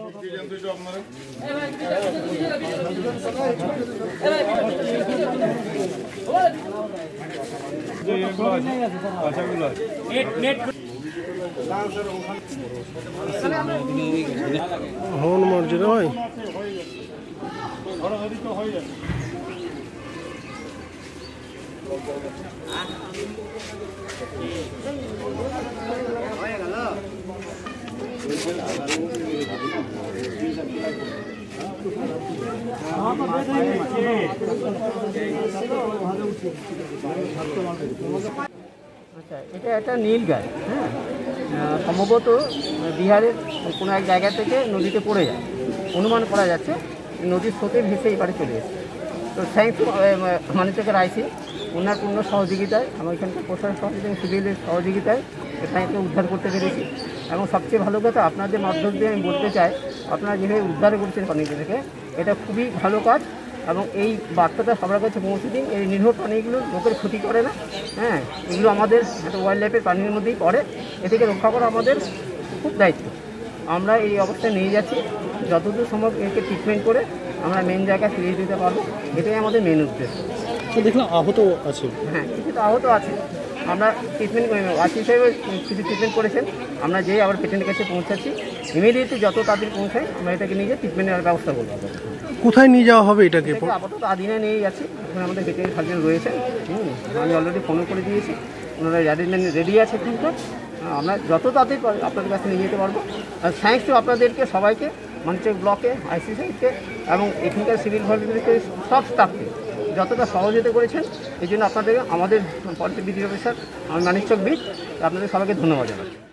হন মর্যাদা হয় আচ্ছা, এটা একটা নীল গাছ। হ্যাঁ, সম্ভবত বিহারের কোনো এক জায়গা থেকে নদীতে পড়ে যায়, অনুমান করা যাচ্ছে নদীর স্রোতে ভেসে এবারে চলে এসেছে। তো থ্যাংকস টু মানিকচকের আইসি, ওনার পূর্ণ সহযোগিতায়, আমার এখানকার প্রশাসন সহযোগিতা, সিভিলের সহযোগিতায় এখানে উদ্ধার করতে পেরেছি। এবং সবচেয়ে ভালো কথা, আপনাদের মাধ্যম দিয়ে আমি বলতে চাই, আপনারা যেভাবে উদ্ধার করছেন পানিগুলো থেকে, এটা খুবই ভালো কাজ। এবং এই বার্তাটা সবার কাছে পৌঁছে দিন। এই নির্ভর প্রাণীগুলো লোকের ক্ষতি করে না। হ্যাঁ, এগুলো আমাদের একটা ওয়াইল্ড লাইফের প্রাণীর মধ্যেই পড়ে। এ থেকে রক্ষা করা আমাদের খুব দায়িত্ব। আমরা এই অবস্থায় নিয়ে যাচ্ছি, যতদূর সম্ভব একে ট্রিটমেন্ট করে আমরা মেন জায়গায় ফিরিয়ে দিতে পারবো, এটাই আমাদের মেন উদ্দেশ্য। তো দেখলাম আহত আছে। হ্যাঁ, কিছু তো আহত আছে, আমরা ট্রিটমেন্ট করে নেব। আশি সাহেব কিছু ট্রিটমেন্ট করেছেন, আমরা যেই আবার পেশেন্টের কাছে পৌঁছাচ্ছি, ইমিডিয়েটলি যত তাড়াতাড়ি পৌঁছাই আমরা এটাকে নিয়ে ট্রিটমেন্টের ব্যবস্থা করবো। কোথায় নিয়ে যাওয়া হবে এটাকে? আপাতত আদিনায় নিয়ে যাচ্ছি, ওখানে আমাদের ভেটেরিনারি সার্জন রয়েছেন। আমি অলরেডি ফোনও করে দিয়েছি, ওনারা রেডি আছে। কিন্তু আমরা যত তাড়াতাড়ি আপনাদের কাছে নিয়ে যেতে পারবো। আর থ্যাঙ্কস টু আপনাদেরকে সবাইকে, মানিকচক ব্লকে, আইসি সাহেবকে এবং এখানকার সিভিল ভলেন্টিয়ারকে, সব স্টাফকে যতটা সহযোগিতা করেছেন, এই জন্য আপনাদের, আমাদের পলিটি বিডি অফিসার, আমি মানিকচক বিট, আপনাদের সবাইকে ধন্যবাদ জানাচ্ছি।